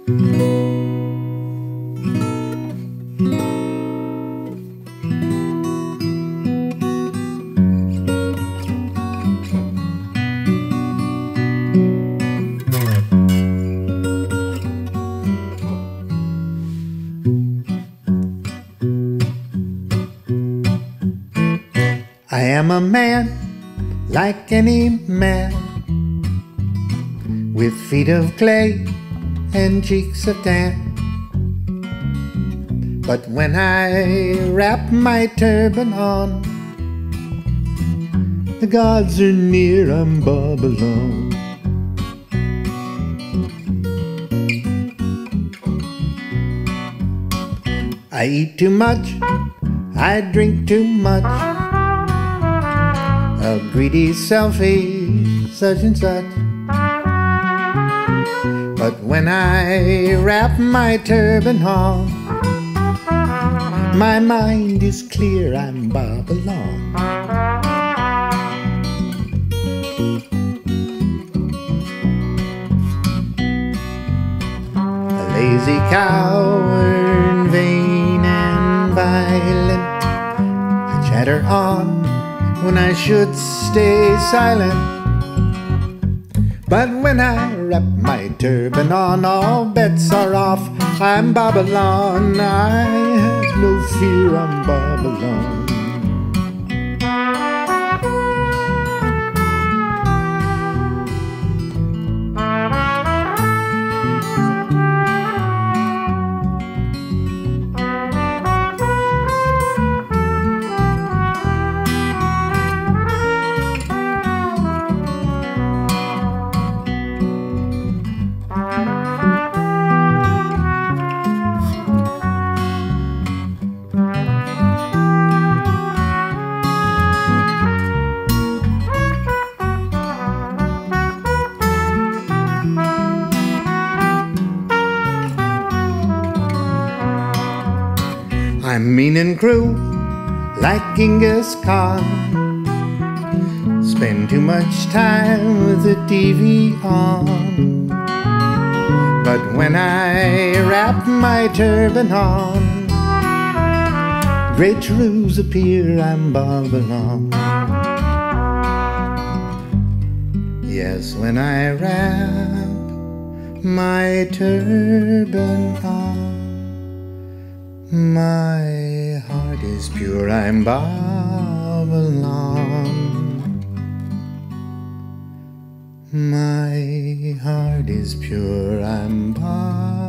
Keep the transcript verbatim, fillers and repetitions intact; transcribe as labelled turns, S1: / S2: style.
S1: I am a man like any man, with feet of clay and cheeks of tan. But when I wrap my turban on, the gods are near, I'm Baba Lon. I eat too much, I drink too much, a greedy selfish such and such. But when I wrap my turban on, my mind is clear, I'm Baba Lon. A lazy coward, vain and violent, I chatter on when I should stay silent. But when I wrap my turban on, all bets are off, I'm Baba Lon. I have no fear, I'm Baba Lon. I'm mean and cruel, like Genghis Khan. Spend too much time with the T V on. But when I wrap my turban on, great truths appear, I'm Baba Lon. Yes, when I wrap my turban on, my heart is pure, I'm Baba Lon. My heart is pure, I'm Baba